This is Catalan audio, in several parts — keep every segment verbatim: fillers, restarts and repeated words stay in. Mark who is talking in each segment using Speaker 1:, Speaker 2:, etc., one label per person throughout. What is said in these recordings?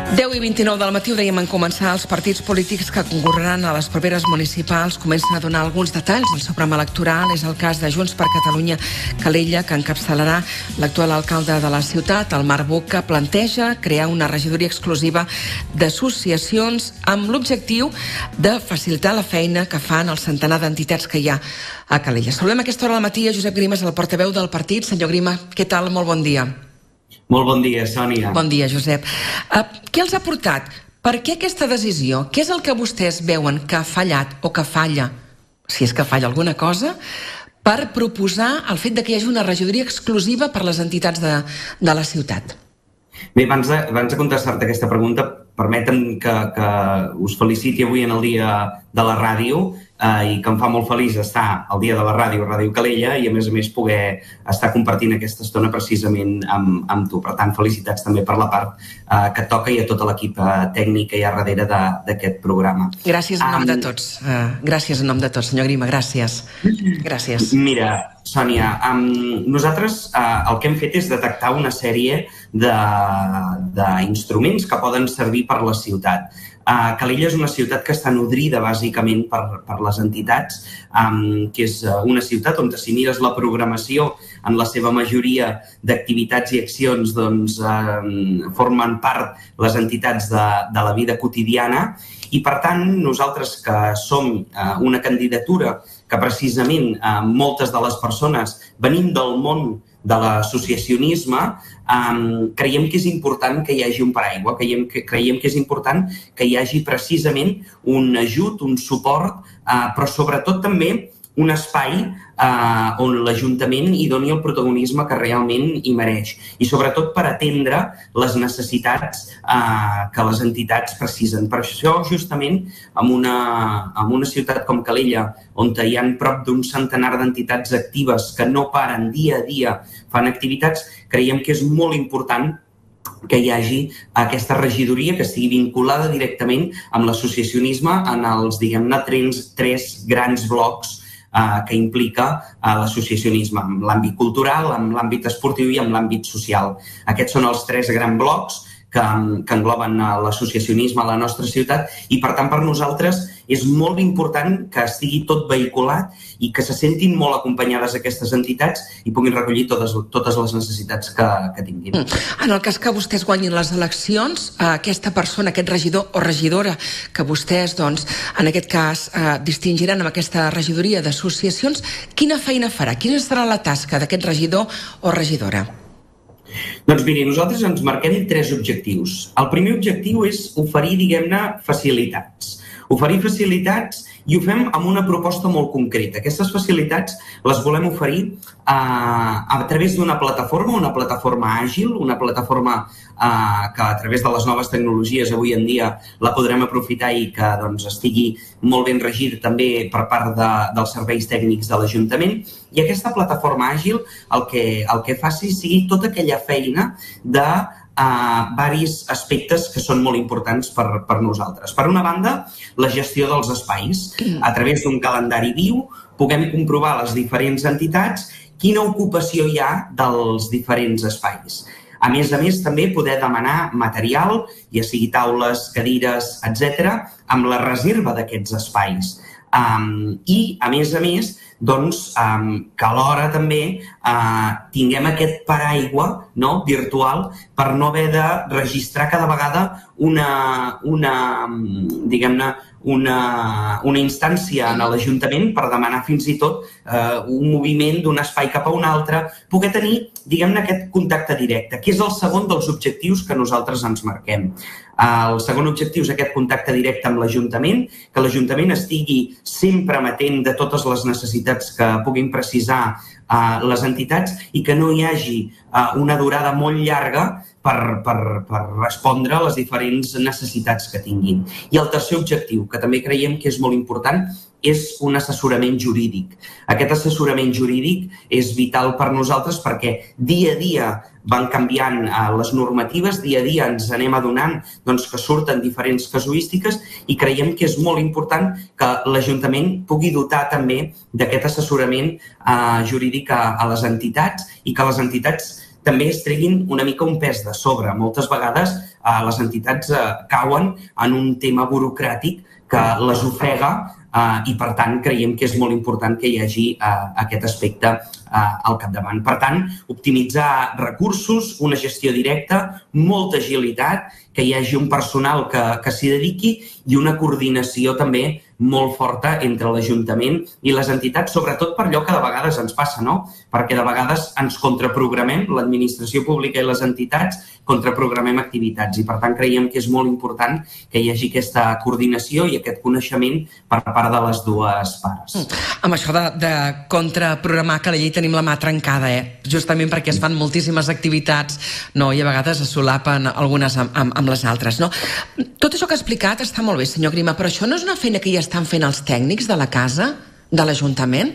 Speaker 1: deu i vint-i-nou del matí, ho dèiem en començar, els partits polítics que concorreran a les properes municipals comencen a donar alguns detalls del seu programa electoral. És el cas de Junts per Catalunya Calella, que encapçalarà l'actual alcalde de la ciutat, el Marc Boca, planteja crear una regidoria exclusiva d'associacions amb l'objectiu de facilitar la feina que fan el centenar d'entitats que hi ha a Calella. Saludem a aquesta hora del matí a Josep Grimes, el portaveu del partit. Senyor Grima, què tal? Molt bon dia.
Speaker 2: Molt bon dia, Sònia.
Speaker 1: Bon dia, Josep. Uh, què els ha portat? Per què aquesta decisió? Què és el que vostès veuen que ha fallat o que falla, si és que falla alguna cosa, per proposar el fet de que hi hagi una regidoria exclusiva per les entitats de, de la ciutat?
Speaker 2: Bé, abans de, abans de contestar-te aquesta pregunta, permetem que, que us feliciti avui en el dia de la ràdio eh, i que em fa molt feliç estar al dia de la ràdio, Ràdio Calella, i a més a més poder estar compartint aquesta estona precisament amb, amb tu. Per tant, felicitats també per la part eh, que toca i a tot l'equip eh, tècnic que hi ha darrere d'aquest programa.
Speaker 1: Gràcies en nom um, de tots. Uh, gràcies en nom de tots, senyor Grima, gràcies. Gràcies.
Speaker 2: Mira, Sònia, um, nosaltres uh, el que hem fet és detectar una sèrie d'instruments que poden servir per la ciutat. Uh, Calella és una ciutat que està nodrida bàsicament per, per les entitats, um, que és una ciutat on, si mires la programació, en la seva majoria d'activitats i accions doncs, uh, formen part les entitats de, de la vida quotidiana, i per tant nosaltres que som uh, una candidatura que precisament uh, moltes de les persones venim del món de l'associacionisme, um, creiem que és important que hi hagi un paraigua, creiem que, creiem que és important que hi hagi precisament un ajut, un suport, uh, però sobretot també un espai eh, on l'Ajuntament hi doni el protagonisme que realment hi mereix, i sobretot per atendre les necessitats eh, que les entitats precisen. Per això, justament, en una, en una ciutat com Calella, on hi ha prop d'un centenar d'entitats actives que no paren dia a dia, fan activitats, creiem que és molt important que hi hagi aquesta regidoria que estigui vinculada directament amb l'associacionisme en els, diguem-ne, tres, tres grans blocs Uh, que implica uh, l'associacionisme, amb l'àmbit cultural, amb l'àmbit esportiu i amb l'àmbit social. Aquests són els tres grans blocs que, que engloben uh, l'associacionisme a la nostra ciutat, i per tant per nosaltres és molt important que estigui tot vehiculat i que se sentin molt acompanyades aquestes entitats i puguin recollir totes, totes les necessitats que, que tinguin.
Speaker 1: En el cas que vostès guanyin les eleccions, aquesta persona, aquest regidor o regidora que vostès, doncs, en aquest cas, eh, distingiran amb aquesta regidoria d'associacions, quina feina farà? Quina serà la tasca d'aquest regidor o regidora?
Speaker 2: Doncs miri, nosaltres ens marquem tres objectius. El primer objectiu és oferir, diguem-ne, facilitats. Oferir facilitats, i ho fem amb una proposta molt concreta. Aquestes facilitats les volem oferir eh, a través d'una plataforma, una plataforma àgil, una plataforma eh, que a través de les noves tecnologies avui en dia la podrem aprofitar i que doncs, estigui molt ben regida també per part de, dels serveis tècnics de l'Ajuntament. I aquesta plataforma àgil el que, el que faci sigui tota aquella feina de Uh, varis aspectes que són molt importants per, per nosaltres. Per una banda, la gestió dels espais. A través d'un calendari viu puguem comprovar les diferents entitats quina ocupació hi ha dels diferents espais. A més a més, també poder demanar material, ja sigui taules, cadires, etcètera, amb la reserva d'aquests espais. Um, I, a més a més, doncs, um, que alhora també uh, tinguem aquest paraigua, no, virtual, per no haver de registrar cada vegada una, una diguem-ne, una, una instància en l'Ajuntament per demanar fins i tot uh, un moviment d'un espai cap a un altre, poder tenir, diguem-ne, aquest contacte directe, que és el segon dels objectius que nosaltres ens marquem. El segon objectiu és aquest contacte directe amb l'Ajuntament, que l'Ajuntament estigui sempre amatent de totes les necessitats que puguin precisar uh, les entitats i que no hi hagi uh, una durada molt llarga per, per, per respondre a les diferents necessitats que tinguin. I el tercer objectiu, que també creiem que és molt important, és un assessorament jurídic. Aquest assessorament jurídic és vital per nosaltres perquè dia a dia van canviant eh, les normatives, dia a dia ens anem adonant doncs, que surten diferents casuístiques i creiem que és molt important que l'Ajuntament pugui dotar també d'aquest assessorament eh, jurídic a, a les entitats i que les entitats també es treguin una mica un pes de sobre. Moltes vegades eh, les entitats eh, cauen en un tema burocràtic que les ofega Uh, i, per tant, creiem que és molt important que hi hagi uh, aquest aspecte uh, al capdavant. Per tant, optimitzar recursos, una gestió directa, molta agilitat, que hi hagi un personal que, que s'hi dediqui i una coordinació també molt forta entre l'Ajuntament i les entitats, sobretot per allò que de vegades ens passa, no? Perquè de vegades ens contraprogramem, l'administració pública i les entitats contraprogramem activitats i, per tant, creiem que és molt important que hi hagi aquesta coordinació i aquest coneixement per part de les dues parts.
Speaker 1: Mm. Amb això de, de contraprogramar, que la llei tenim la mà trencada, eh? Justament perquè es fan moltíssimes activitats, no? I a vegades es solapen algunes amb, amb, amb les altres, no? Tot això que ha explicat està molt bé, senyor Grima, però això no és una feina que ja estan fent els tècnics de la casa, de l'Ajuntament?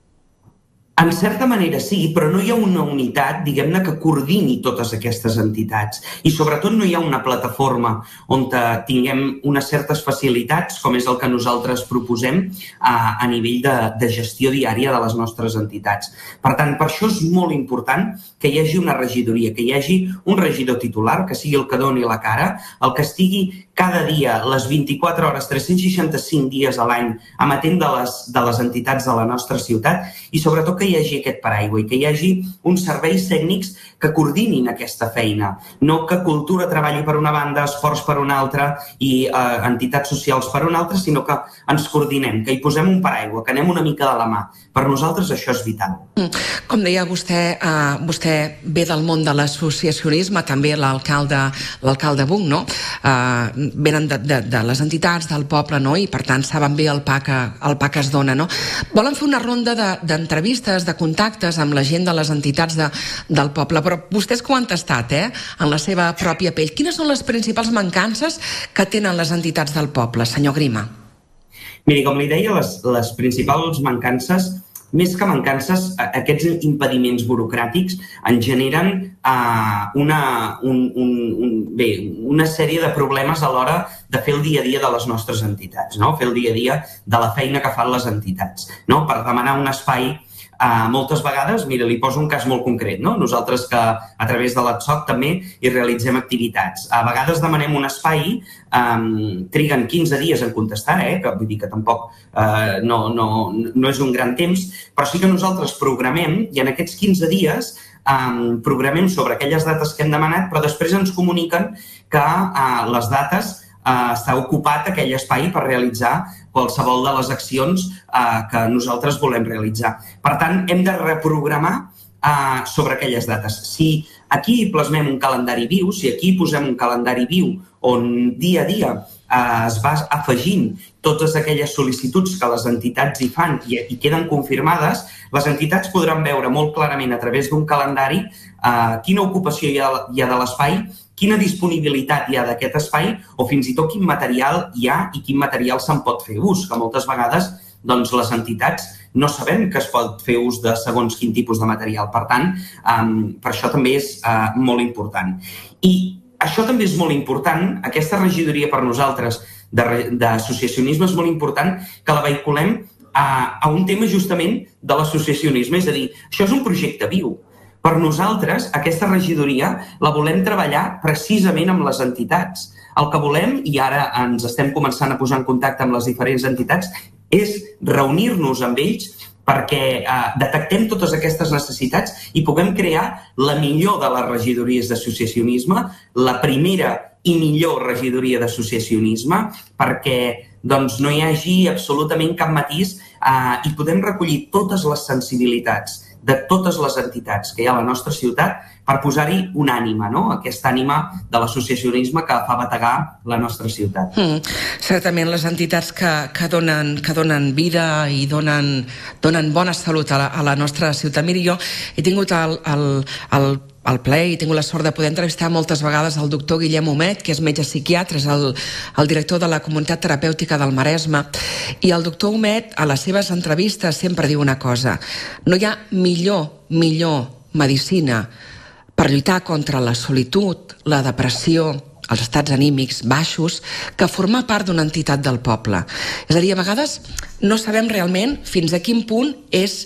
Speaker 2: En certa manera sí, però no hi ha una unitat, diguem-ne, que coordini totes aquestes entitats. I sobretot no hi ha una plataforma on tinguem unes certes facilitats, com és el que nosaltres proposem a, a nivell de, de gestió diària de les nostres entitats. Per tant, per això és molt important que hi hagi una regidoria, que hi hagi un regidor titular, que sigui el que doni la cara, el que estigui cada dia, les vint-i-quatre hores, tres-cents seixanta-cinc dies a l'any, amatent de les, de les entitats de la nostra ciutat i sobretot que hi hagi aquest paraigua i que hi hagi uns serveis tècnics que coordinin aquesta feina. No que cultura treballi per una banda, esports per una altra i eh, entitats socials per una altra, sinó que ens coordinem, que hi posem un paraigua, que anem una mica de la mà. Per nosaltres això és vital.
Speaker 1: Com deia vostè, eh, vostè ve del món de l'associacionisme, també l'alcalde l'alcalde Buch, no? Eh, venen de, de, de les entitats, del poble, no? I per tant saben bé el pa que, el pa que es dona, no? Volen fer una ronda d'entrevistes, de, de contactes amb la gent de les entitats de, del poble, però vostès que ho han tastat, eh? En la seva pròpia pell. Quines són les principals mancances que tenen les entitats del poble, senyor Grima?
Speaker 2: Miri, com li deia, les, les principals mancances, més que mancances, aquests impediments burocràtics en generen uh, una, un, un, un, bé, una sèrie de problemes a l'hora de fer el dia a dia de les nostres entitats, no? Fer el dia a dia de la feina que fan les entitats. No? Per demanar un espai, uh, moltes vegades, mira, li poso un cas molt concret, no? Nosaltres que a través de l'A T S O C també hi realitzem activitats. A vegades demanem un espai, um, triguen quinze dies en contestar, eh? Que vull dir que tampoc uh, no, no, no és un gran temps, però sí que nosaltres programem i en aquests quinze dies um, programem sobre aquelles dates que hem demanat, però després ens comuniquen que uh, les dates uh, està ocupat aquell espai per realitzar qualsevol de les accions uh, que nosaltres volem realitzar. Per tant, hem de reprogramar uh, sobre aquelles dates. Si aquí plasmem un calendari viu, si aquí posem un calendari viu on dia a dia uh, es va afegint totes aquelles sol·licituds que les entitats hi fan i, i queden confirmades, les entitats podran veure molt clarament a través d'un calendari uh, quina ocupació hi ha, hi ha de l'espai, quina disponibilitat hi ha d'aquest espai o fins i tot quin material hi ha i quin material se'n pot fer ús, que moltes vegades doncs, les entitats no sabem que es pot fer ús de segons quin tipus de material. Per tant, um, per això també és uh, molt important. I això també és molt important, aquesta regidoria per nosaltres d'associacionisme és molt important que la vehiculem a, a un tema justament de l'associacionisme, és a dir, això és un projecte viu. Per nosaltres, aquesta regidoria la volem treballar precisament amb les entitats. El que volem, i ara ens estem començant a posar en contacte amb les diferents entitats, és reunir-nos amb ells perquè eh, detectem totes aquestes necessitats i puguem crear la millor de les regidories d'associacionisme, la primera i millor regidoria d'associacionisme, perquè doncs, no hi hagi absolutament cap matís eh, i podem recollir totes les sensibilitats de totes les entitats que hi ha a la nostra ciutat per posar-hi una ànima, no? Aquesta ànima de l'associacionisme que fa bategar la nostra ciutat.
Speaker 1: Mm, certament les entitats que, que, donen, que donen vida i donen, donen bona salut a la, a la nostra ciutat. Miri, jo he tingut el, el, el el plaer i he tingut la sort de poder entrevistar moltes vegades el doctor Guillem Homet, que és metge psiquiatre, és el, el director de la Comunitat Terapèutica del Maresme, i el doctor Homet a les seves entrevistes sempre diu una cosa: no hi ha millor, millor medicina per lluitar contra la solitud, la depressió, els estats anímics baixos, que formar part d'una entitat del poble. És a dir, a vegades no sabem realment fins a quin punt és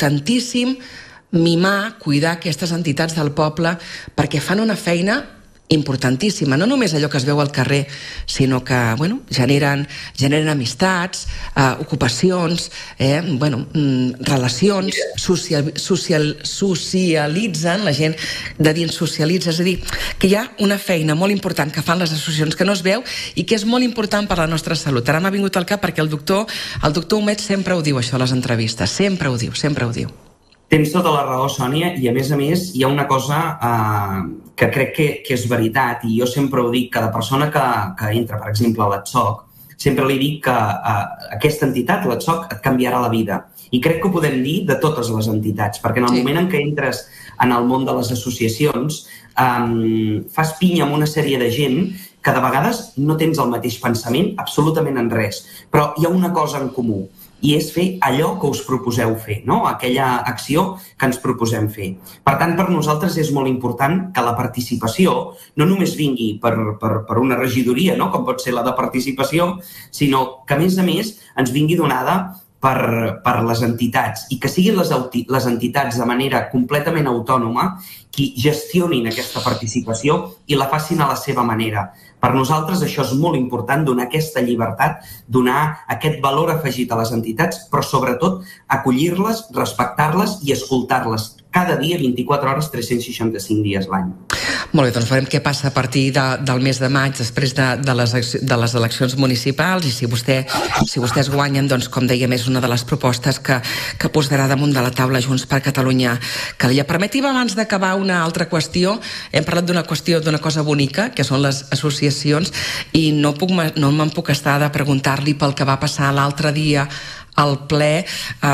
Speaker 1: importantíssim mimar, cuidar aquestes entitats del poble perquè fan una feina importantíssima, no només allò que es veu al carrer, sinó que bueno, generen, generen amistats, eh, ocupacions, eh, bueno, mm, relacions, social, social, socialitzen, la gent de dins socialitza, és a dir, que hi ha una feina molt important que fan les associacions que no es veu i que és molt important per a la nostra salut. Ara m'ha vingut al cap perquè el doctor, el doctor Humet sempre ho diu això a les entrevistes, sempre ho diu, sempre ho diu.
Speaker 2: Tens tota la raó, Sònia, i a més a més hi ha una cosa eh, que crec que, que és veritat, i jo sempre ho dic, cada persona que, que entra, per exemple, a l'A T S O C, sempre li dic que eh, aquesta entitat, l'A T S O C, et canviarà la vida. I crec que ho podem dir de totes les entitats, perquè en el sí. moment en què entres en el món de les associacions, eh, fas pinya amb una sèrie de gent que de vegades no tens el mateix pensament absolutament en res, però hi ha una cosa en comú, i és fer allò que us proposeu fer, no? Aquella acció que ens proposem fer. Per tant, per nosaltres és molt important que la participació no només vingui per, per, per una regidoria, no? Com pot ser la de participació, sinó que, a més a més, ens vingui donada per, per les entitats i que siguin les, les entitats de manera completament autònoma qui gestionin aquesta participació i la facin a la seva manera. Per nosaltres això és molt important, donar aquesta llibertat, donar aquest valor afegit a les entitats, però sobretot acollir-les, respectar-les i escoltar-les cada dia, vint-i-quatre hores, tres-cents seixanta-cinc dies l'any.
Speaker 1: Molt bé, doncs veurem què passa a partir de, del mes de maig, després de, de, les, de les eleccions municipals, i si, vostè, si vostès guanyen, doncs, com dèiem, és una de les propostes que, que posarà damunt de la taula Junts per Catalunya. Calella, permetim abans d'acabar una altra qüestió. Hem parlat d'una qüestió, d'una cosa bonica, que són les associacions, i no, puc, no me'n puc estar de preguntar-li pel que va passar l'altre dia al ple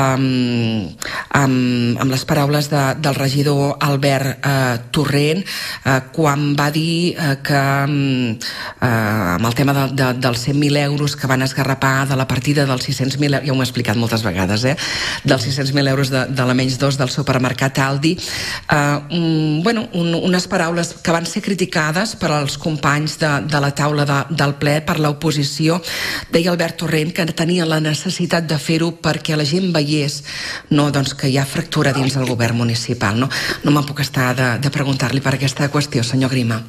Speaker 1: amb, amb, amb les paraules de, del regidor Albert eh, Torrent eh, quan va dir eh, que eh, amb el tema de, de, dels cent mil euros que van esgarrapar de la partida dels sis-cents mil, ja ho hem explicat moltes vegades, eh, dels sis-cents mil euros de, de la menys dos del supermercat Aldi, eh, un, bueno, un, unes paraules que van ser criticades per als companys de, de la taula de, del ple per l'oposició. Deia Albert Torrent que tenia la necessitat de fer-ho perquè la gent veiés no, doncs, que hi ha fractura dins del govern municipal. No, no me'n puc estar de, de preguntar-li per aquesta qüestió, senyor Grima.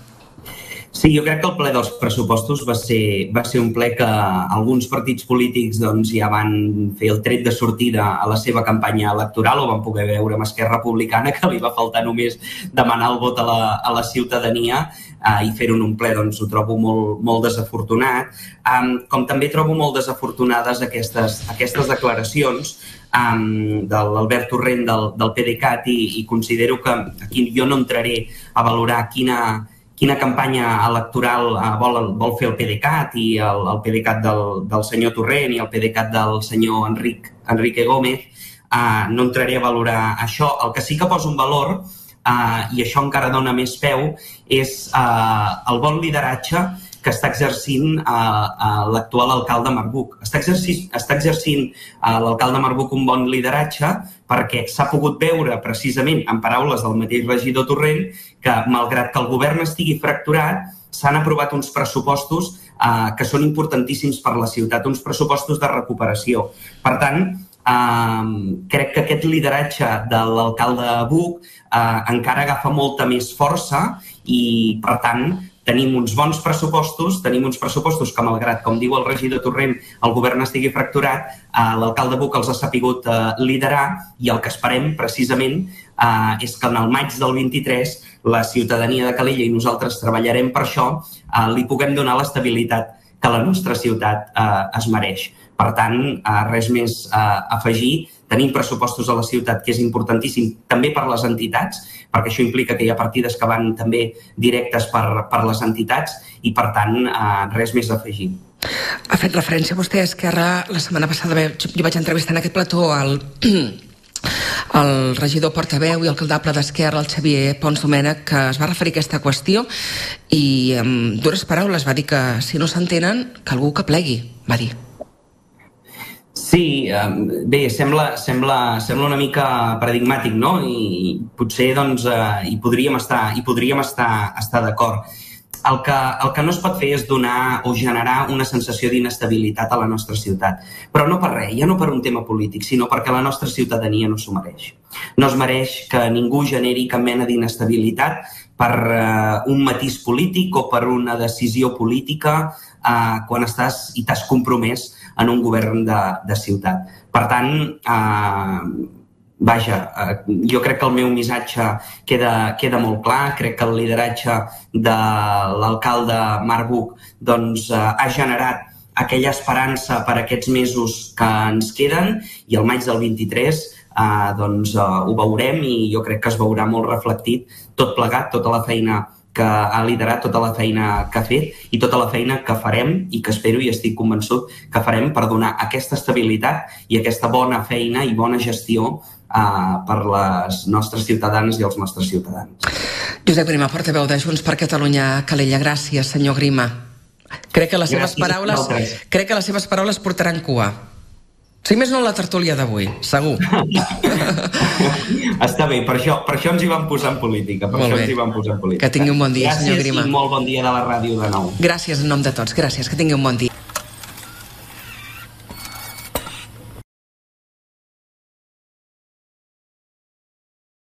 Speaker 2: Sí, jo crec que el ple dels pressupostos va ser, va ser un ple que alguns partits polítics doncs, ja van fer el tret de sortida a la seva campanya electoral, o van poder veure amb Esquerra Republicana, que li va faltar només demanar el vot a la, a la ciutadania eh, i fer-ho en un ple, doncs ho trobo molt, molt desafortunat. Um, com també trobo molt desafortunades aquestes, aquestes declaracions um, de l'Albert Torrent del, del PDeCAT i, i considero que aquí jo no entraré a valorar quina quina campanya electoral uh, vol, vol fer el PDeCAT i el, el PDeCAT del, del senyor Torrent i el PDeCAT del senyor Enric, Enrique Gómez. Uh, no entraré a valorar això. El que sí que poso en valor, uh, i això encara dona més peu, és uh, el bon lideratge que està exercint uh, uh, l'actual alcalde Marc Buch. Està exercint, està exercint uh, l'alcalde Marc Buch un bon lideratge perquè s'ha pogut veure precisament, en paraules del mateix regidor Torrent, que malgrat que el govern estigui fracturat, s'han aprovat uns pressupostos eh, que són importantíssims per la ciutat, uns pressupostos de recuperació. Per tant, eh, crec que aquest lideratge de l'alcalde Buch eh, encara agafa molta més força i, per tant, tenim uns bons pressupostos, tenim uns pressupostos que, malgrat, com diu el regidor Torrent, el govern estigui fracturat, eh, l'alcalde Buch els ha sapigut eh, liderar i el que esperem, precisament, eh, és que en el maig del vint-i-tres la ciutadania de Calella, i nosaltres treballarem per això, eh, li puguem donar l'estabilitat que la nostra ciutat eh, es mereix. Per tant, eh, res més a eh, afegir. Tenim pressupostos a la ciutat, que és importantíssim també per les entitats, perquè això implica que hi ha partides que van també directes per, per les entitats i, per tant, eh, res més a afegir.
Speaker 1: Ha fet referència vostè a Esquerra. La setmana passada jo vaig entrevistar en aquest plató al... el regidor portaveu i alcaldable d'Esquerra, el Xavier Pons Domènech, que es va referir a aquesta qüestió i amb dures paraules va dir que si no s'entenen, que algú que plegui, va dir.
Speaker 2: Sí, bé, sembla, sembla, sembla una mica paradigmàtic, no? I potser doncs, hi podríem estar, hi podríem estar, estar d'acord. El que, el que no es pot fer és donar o generar una sensació d'inestabilitat a la nostra ciutat. Però no per res, ja no per un tema polític, sinó perquè la nostra ciutadania no s'ho mereix. No es mereix que ningú generi cap mena d'inestabilitat per uh, un matís polític o per una decisió política uh, quan estàs i t'has compromès en un govern de, de ciutat. Per tant, uh, vaja, uh, jo crec que el meu missatge queda, queda molt clar. Crec que el lideratge de l'alcalde Marc Buch doncs, uh, ha generat aquella esperança per aquests mesos que ens queden i el maig del vint-i-tres eh, doncs, eh, ho veurem i jo crec que es veurà molt reflectit tot plegat, tota la feina que ha liderat, tota la feina que ha fet i tota la feina que farem i que espero i estic convençut que farem per donar aquesta estabilitat i aquesta bona feina i bona gestió eh, per les nostres ciutadanes i els nostres ciutadans.
Speaker 1: Josep Grima, portaveu de Junts per Catalunya, Calella. Gràcies, senyor Grima. Crec que les seves paraules, crec que les seves paraules portaran cua. Si més no la tertúlia d'avui, segur.
Speaker 2: Està bé, per això, per això ens hi vam posar en política. Per això ens hi vam posar en política.
Speaker 1: Que tingui un bon dia,
Speaker 2: gràcies,
Speaker 1: senyor Grima.
Speaker 2: Gràcies i molt bon dia de la ràdio de nou.
Speaker 1: Gràcies en nom de tots, gràcies, que tingui un bon dia.